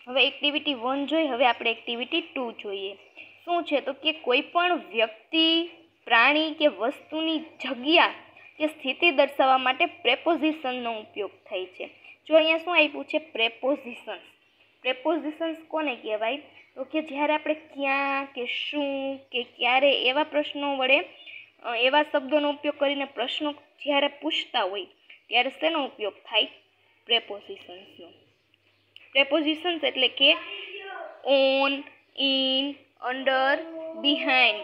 હવે એક્ટિવિટી 1 જોઈ, હવે આપણે એક્ટિવિટી 2 જોઈએ. શું છે તો કે કોઈ પણ વ્યક્તિ, પ્રાણી કે વસ્તુની જગ્યા કે સ્થિતિ દર્શાવવા માટે પ્રેપોઝિશનનો ઉપયોગ થાય છે. જો અહીંયા શું આપ્યું છે? પ્રેપોઝિશન્સ. પ્રેપોઝિશન્સ કોને કહેવાય? તો કે જ્યારે આપણે ક્યાં કે શું કે ક્યારે એવા પ્રશ્નો વડે એવા શબ્દોનો ઉપયોગ કરીને પ્રશ્નો જ્યારે પૂછતા હોય ત્યારે શેનો ઉપયોગ થાય? પ્રેપોઝિશન્સનો. પ્રેપોઝિશન્સ એટલે કે ઓન, ઇન, અંડર, બિહાઇન્ડ.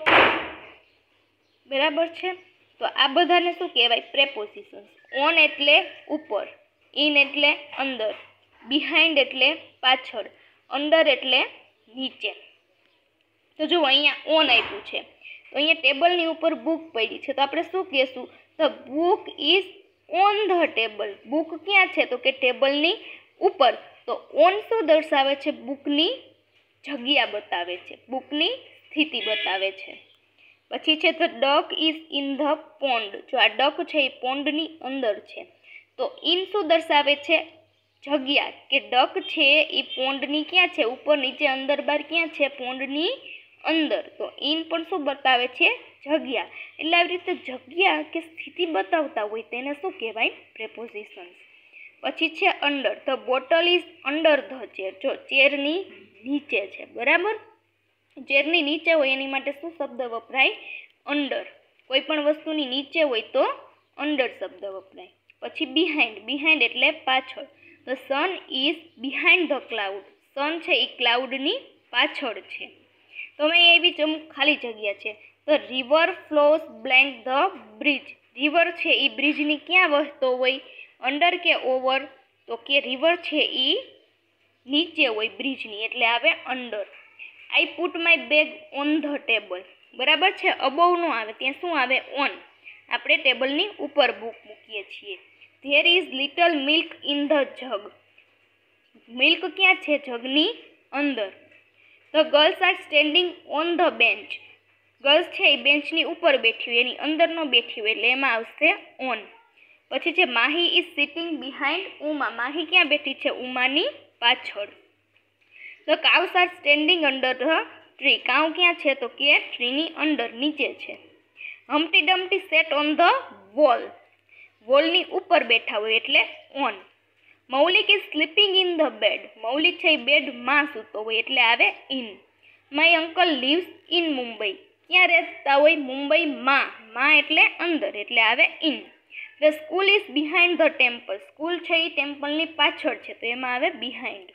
બરાબર છે? તો આ બધાને શું કહેવાય? પ્રેપોઝિશન્સ. ઓન એટલે ઉપર, ઇન એટલે અંદર, બિહાઇન્ડ એટલે પાછળ, અંડર એટલે નીચે. તો જો અહીંયા ઓન આપ્યું છે, તો અહીંયા ટેબલની ઉપર બુક પડી છે, તો આપણે શું કહેશું? The book is on the table. Book ક્યાં છે? તો કે ટેબલની ઉપર. તો ઓન શું દર્શાવે છે? બુકની જગ્યા બતાવે છે, બુકની સ્થિતિ બતાવે છે. પછી છે the duck is in the pond. જો આ ડક છે એ પોન્ડની અંદર છે, તો ઇન શું દર્શાવે છે? જગ્યા, કે ડક છે એ પોન્ડની ક્યાં છે? ઉપર, નીચે, અંદર, બહાર ક્યાં છે? પોન્ડની અંદર. તો ઇન પણ શું બતાવે છે? જગ્યા. એટલે આવી રીતે જગ્યા કે સ્થિતિ બતાવતા હોય તેને શું કહેવાય? પ્રેપોઝિશન્સ. પછી છે under. The bottle is under the chair. જો ચેરની નીચે છે, બરાબર? ચેરની નીચે હોય એની માટે શું શબ્દ વપરાય? અંડર. કોઈ પણ વસ્તુની નીચે હોય તો અંડર શબ્દ વપરાય. પછી બિહાઇન્ડ. બિહાઇન્ડ એટલે પાછળ. The sun is behind the cloud. Sun છે એ ક્લાઉડની પાછળ છે. તો અહીં એવી અમુક ખાલી જગ્યા છે. The river flows blank the bridge. River છે એ બ્રિજની ક્યાં વહેતો હોય? અંડર કે ઓવર? તો કે રિવર છે એ નીચે હોય બ્રિજની, એટલે આવે under. I put my bag on the table. બરાબર છે? અબોવ નો આવે, ત્યાં શું આવે? ઓન. આપણે ટેબલની ઉપર બુક મૂકીએ છીએ. There is little milk in the jug. Milk ક્યાં છે? જગની અંદર. The girls are standing on the bench. Girls છે એ બેન્ચની ઉપર બેઠી હોય, એની અંદર ન બેઠી હોય, એટલે એમાં આવશે ઓન. પછી છે Mahi is sitting behind Uma. Mahi ક્યાં બેઠી છે? ઉમાની પાછળ. The cows are standing under the tree. Cow ક્યાં છે? તો કે ટ્રીની અંદર, નીચે છે. Humpty Dumpty sat on the wall. વોલની ઉપર બેઠા હોય એટલે on. Maulik is sleeping in the bed. Maulik છે એ બેડમાં સૂતો હોય એટલે આવે in. My uncle lives in Mumbai. ક્યાં રહેતા હોય? મુંબઈમાં. માં એટલે અંદર, એટલે આવે in. The school is behind the temple. School છે એ ટેમ્પલની પાછળ છે, તો એમાં આવે બિહાઇન્ડ.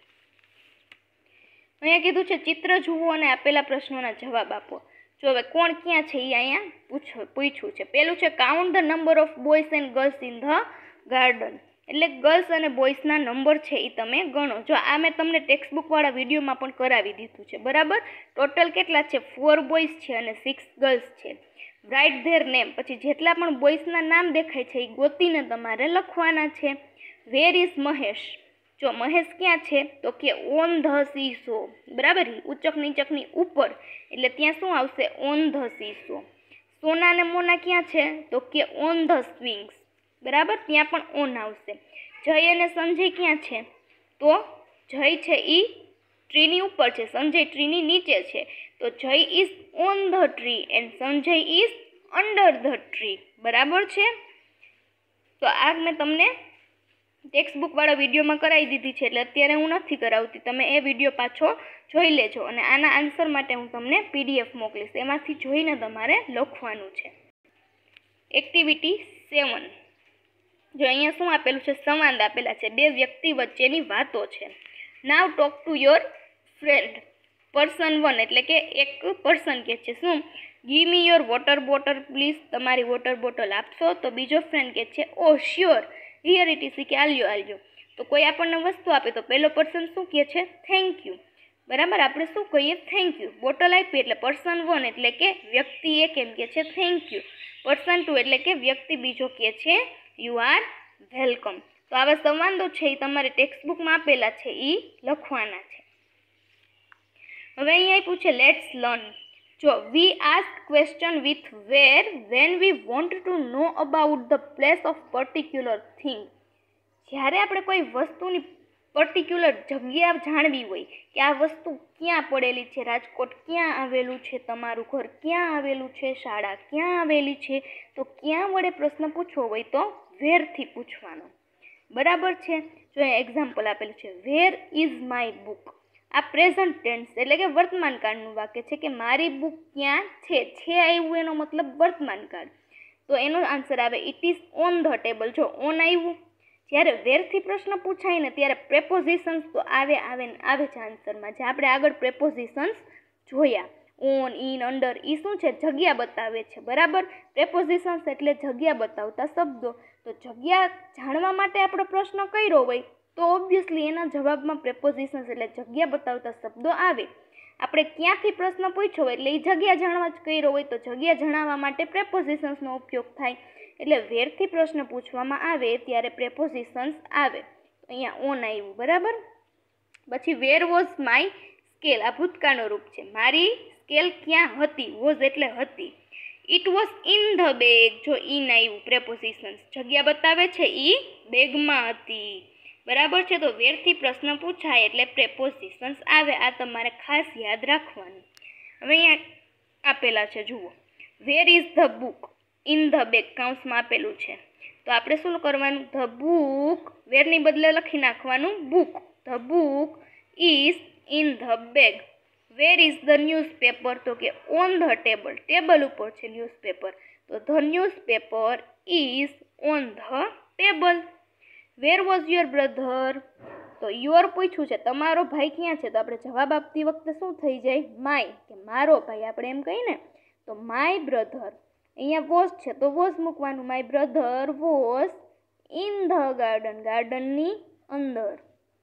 અહીંયા કીધું છે ચિત્ર જુઓ અને આપેલા પ્રશ્નોના જવાબ આપો. જો હવે કોણ ક્યાં છે એ અહીંયા પૂછ્યું છે. પેલું છે count the number of boys and girls in the garden. એટલે ગર્લ્સ અને બોયઝના નંબર છે એ તમે ગણો. જો આ મેં તમને ટેક્સ્ટબુકવાળા વિડીયોમાં પણ કરાવી દીધું છે, બરાબર? ટોટલ કેટલા છે? 4 બોયઝ છે અને 6 ગર્લ્સ છે. Write their name. પછી જેટલા પણ બોયઝના નામ દેખાય છે એ ગોતીને તમારે લખવાના છે. Where is Mahesh. જો મહેશ ક્યાં છે? તો કે ઓન ધ સી શો. બરાબર? ઉચક નીચકની ઉપર, એટલે ત્યાં શું આવશે? On the seesaw. Sona અને મોના ક્યાં છે? તો કે ઓન ધ સ્વિંગ્સ. બરાબર? ત્યાં પણ ઓન આવશે. જય અને સંજય ક્યાં છે? તો જય છે એ ટ્રીની ઉપર છે, સંજય ટ્રીની નીચે છે. તો Jay is on the tree and Sanjay is under the tree. બરાબર છે? તો આ મેં તમને ટેક્સ્ટબુકવાળા વિડીયોમાં કરાવી દીધી છે, એટલે અત્યારે હું નથી કરાવતી. તમે એ વિડીયો પાછો જોઈ લેજો અને આના આન્સર માટે હું તમને PDF મોકલીશ. એમાંથી જોઈને તમારે લખવાનું છે. એક્ટિવિટી 7. જો અહીંયા શું આપેલું છે? સંવાદ આપેલા છે. બે વ્યક્તિ વચ્ચેની વાતો છે. Now talk to your friend. Person 1 એટલે કે એક પર્સન કે છે શું? Give me your water bottle please. તમારી વોટર બોટલ આપશો? તો બીજો ફ્રેન્ડ કે છે oh sure here it is. કે આલ્યો. તો કોઈ આપણને વસ્તુ આપે તો પેલો પર્સન શું કહે છે? Thank you. બરાબર? આપણે શું કહીએ? Thank you. બોટલ આપી એટલે પર્સન 1 એટલે કે વ્યક્તિ એક એમ કે છે થેન્ક યુ. પર્સન 2 એટલે કે વ્યક્તિ બીજો કે છે યુ આર વેલકમ. તો આવા સંવાદો છે એ તમારે ટેક્સ્ટબુકમાં આપેલા છે એ લખવાના છે. હવે અહીંયા પૂછે લેટ્સ લર્ન. જો we ask question with where when we want to know about the place of particular thing. જ્યારે આપણે કોઈ વસ્તુની પર્ટિક્યુલર જગ્યા જાણવી હોય કે આ વસ્તુ ક્યાં પડેલી છે, રાજકોટ ક્યાં આવેલું છે, તમારું ઘર ક્યાં આવેલું છે, શાળા ક્યાં આવેલી છે, તો ક્યાં વડે પ્રશ્ન પૂછવો હોય તો વેરથી પૂછવાનો. બરાબર છે. જો એક્ઝામ્પલ આપેલું છે, વેર ઇઝ માય બુક. આ પ્રેઝન્ટ ટેન્સ એટલે કે વર્તમાન કાળનું વાક્ય છે કે મારી બુક ક્યાં છે. આવ્યું એનો મતલબ વર્તમાન કાળ. તો એનો આન્સર આવે it is on the table. જો ઓન આવ્યું, જ્યારે વેરથી પ્રશ્ન પૂછાય ને ત્યારે પ્રેપોઝિશન્સ તો આવે છે આન્સરમાં. જે આપણે આગળ પ્રેપોઝિશન્સ જોયા, ઓન, ઇન, અંડર, એ શું છે? જગ્યા બતાવે છે. બરાબર. પ્રેપોઝિશન્સ એટલે જગ્યા બતાવતા શબ્દો. તો જગ્યા જાણવા માટે આપણો પ્રશ્ન કર્યો હોય તો ઓબ્વિયસલી એના જવાબમાં પ્રેપોઝિશન્સ એટલે જગ્યા બતાવતા શબ્દો આવે. આપણે ક્યાંથી પ્રશ્ન પૂછ્યો હોય એટલે એ જગ્યા જાણવા જ કર્યો હોય તો જગ્યા જણાવવા માટે પ્રેપોઝિશન્સનો ઉપયોગ થાય. એટલે વેરથી પ્રશ્ન પૂછવામાં આવે ત્યારે પ્રેપોઝિશન્સ આવે. અહીંયા ઓન આવ્યું. બરાબર. પછી વેર વોઝ માય સ્કેલ. આ ભૂતકાળનો રૂપ છે. મારી સ્કેલ ક્યાં હતી? વોઝ એટલે હતી. It was in the bag. જો ઇન આવ્યું પ્રેપોઝિશન્સ, જગ્યા બતાવે છે, ઈ બેગમાં હતી. બરાબર છે. તો વેરથી પ્રશ્ન પૂછાય એટલે પ્રેપોઝિશન્સ આવે. આ તમારે ખાસ યાદ રાખવાનું. હવે અહીંયા આપેલા છે, જુઓ. Where is the book in the bag, કૌંસમાં આપેલું છે. તો આપણે શું કરવાનું? ધ બુક, વેરની બદલે લખી નાખવાનું book. The book is in the bag. Where is the newspaper? તો કે ઓન ધ ટેબલ. ટેબલ ઉપર છે ન્યૂઝપેપર. તો the newspaper is on the table. Where was your brother? તો યોર પૂછ્યું છે, તમારો ભાઈ ક્યાં છે? તો આપણે જવાબ આપતી વખતે શું થઈ જાય? માય, કે મારો ભાઈ આપણે એમ કહીએ ને. તો માય બ્રધર. અહીંયા વોઝ છે તો વોઝ મૂકવાનું. My brother was in the garden. ગાર્ડનની અંદર.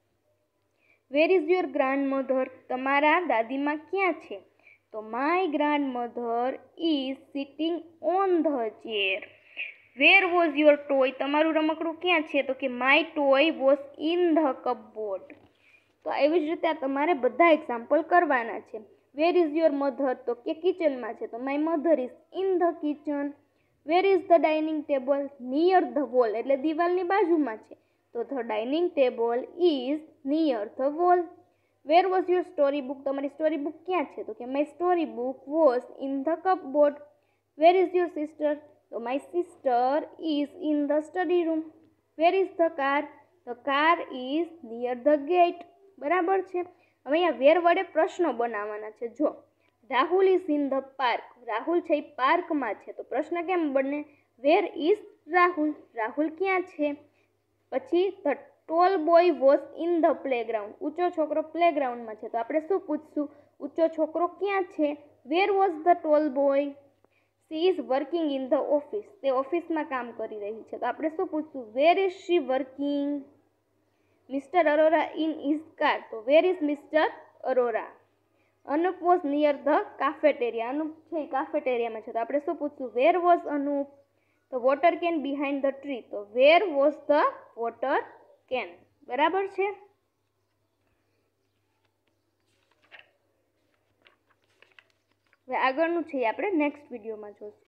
Where is your grandmother? તમારા દાદીમાં ક્યાં છે? તો my grandmother is sitting on the chair. Where was your toy? તમારું રમકડું ક્યાં છે? તો કે my toy was in the cupboard. તો એવી જ રીતે તમારે બધા એક્ઝામ્પલ કરવાના છે. Where is your mother? તો કે કિચનમાં છે તો my mother is in the kitchen. Where is the dining table? Near the wall એટલે દિવાલની બાજુમાં છે. તો the dining table is near the wall. Where was your story book? તમારી સ્ટોરી બુક ક્યાં છે? તો કે my story book was in the cupboard. Where is your sister? તો my sister is in the study room. Where is the car? The car is near the gate. બરાબર છે. હવે અહીંયા વેર વડે પ્રશ્નો બનાવવાના છે. જો Rahul is in the park. Rahul છે એ પાર્કમાં છે. તો પ્રશ્ન કેમ બને? Where is Rahul? રાહુલ ક્યાં છે? પછી the tall boy was in the playground. ઊંચો છોકરો પ્લેગ્રાઉન્ડમાં છે. તો આપણે શું પૂછશું? ઊંચો છોકરો ક્યાં છે? Where was the tall boy? She is working in the office. તે ઓફિસમાં કામ કરી રહી છે. તો આપણે શું પૂછશું? Where is she working? Mr Arora in is car. તો where is Mr Arora? Anup was near the cafeteria. Anup છે એ કાફેટેરિયામાં છે. તો આપણે શું પૂછશું? વેર વોઝ અનુપ? તો water can behind the tree. તો where was the water can. બરાબર છે. હવે આગળનું છે આપણે નેક્સ્ટ વિડીયોમાં જોઈશું.